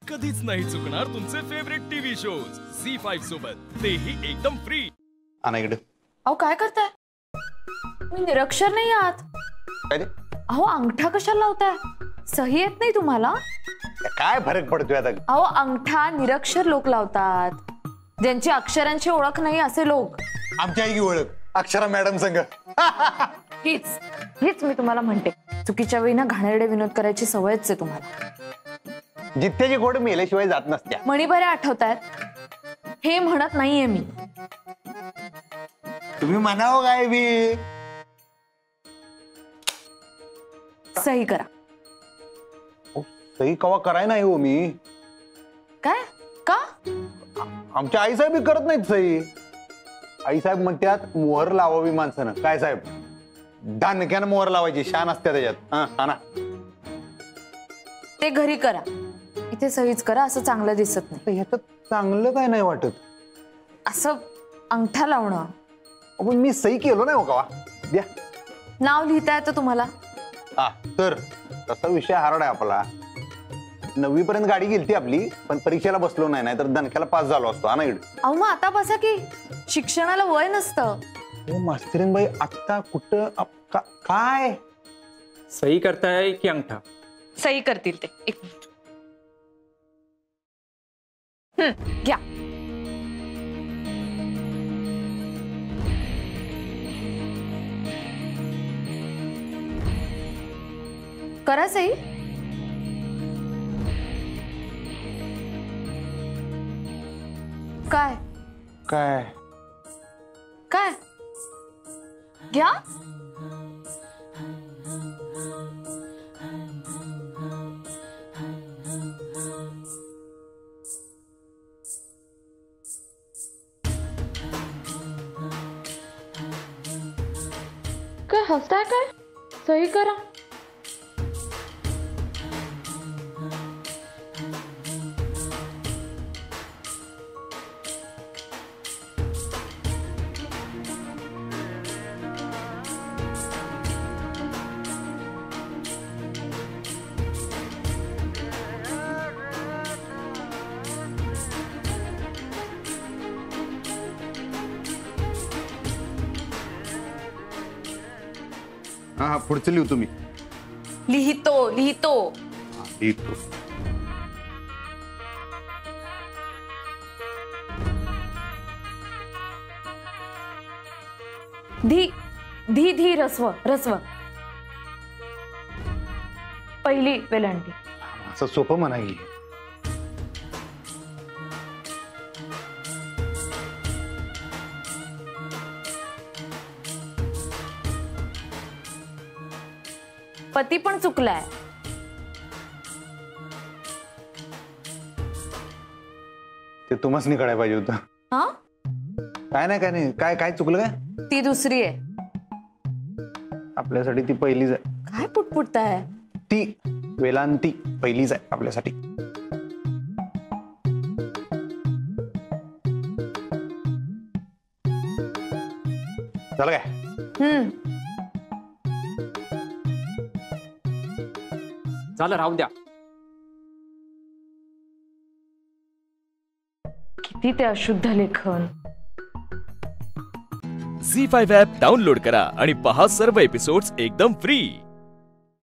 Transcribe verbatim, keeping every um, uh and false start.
कधीच नाही चुकणार तुमचे favourite TV shows Zee five सोबत, तेही एकदम फ्री. आणा इकडे. अहो काय करताय? मी निरक्षर नाही आहात. काय रे? अहो अंगठा कशाला लावताय? सही येत नाही तुम्हाला? काय फरक पडतोय आता? अहो अंगठा निरक्षर लोक लावतात, ज्यांची अक्षरांची ओळख नाही असे लोक. आमच्या आई की ओळख अक्षरा मॅडम संग. हीच हीच मी तुम्हाला म्हणते, चुकीच्या वेळी ना घाणेरडे विनोद करायची सवयच आहे तुम्हाला. जित्याची गोड मेल्याशिवाय जात नसत्या. म्हणी बऱ्या आठवतायत? हे म्हणत नाहीये मी. तुम्ही म्हणावं काय बी. सही करा. सही कवा कराय नाही हो मी. काय का? आमच्या आई साहेब करत नाहीत सही. आई साहेब म्हणतात मोहर लावावी माणसानं. काय साहेब? दानक्यानं मोहर लावायची, शान असते त्याच्यात. हा हा ना. ते घरी करा, इथे सहीच करा. असं चांगलं दिसत नाही. ह्यात चांगलं काय नाही वाटत. असं अंगठा लावणं. पण मी सही केलो नाही हो कवा. द्या. नाव लिहिता येतं तुम्हाला? हा तर तसा विषय हार्ड आहे आपला. नववी पर्यंत गाडी गेलती आपली, पण परीक्षेला बसलो नाही, नाही तर दणक्याला पास झालो असतो. हा ना इकडे. अहो मग आता बसा की, शिक्षणाला वय नसतं. हो मास्तरीन बाई, आता कुठं का, काय सही करताय की अंगठा? सही करतील ते. एक मिनिट. हम्म घ्या. करा सही. काय काय काय घ्या. काय हसताय काय? सही करा. हा हा पुढचं लिहू तुम्ही. लिहितो लिहितो. लिहितो. धी धी धी रस्व रस्व. पहिली वेलांटी. असं सोपं म्हणाई. पती पण चुकलाय. ते तुम्हाच नाही कळायला पाहिजे होतं. हा काय नाही काय नाही काय काय चुकलं काय? ती दुसरी आहे. आपल्यासाठी ती पहिलीच आहे. काय पुटपुटताय? ती वेलांती पहिलीच आहे आपल्यासाठी. झालं काय? हम्म झालं, राहून द्या. किती ते अशुद्ध लेखन. झी फाईव्ह ॲप डाउनलोड करा आणि पहा सर्व एपिसोड्स एकदम फ्री.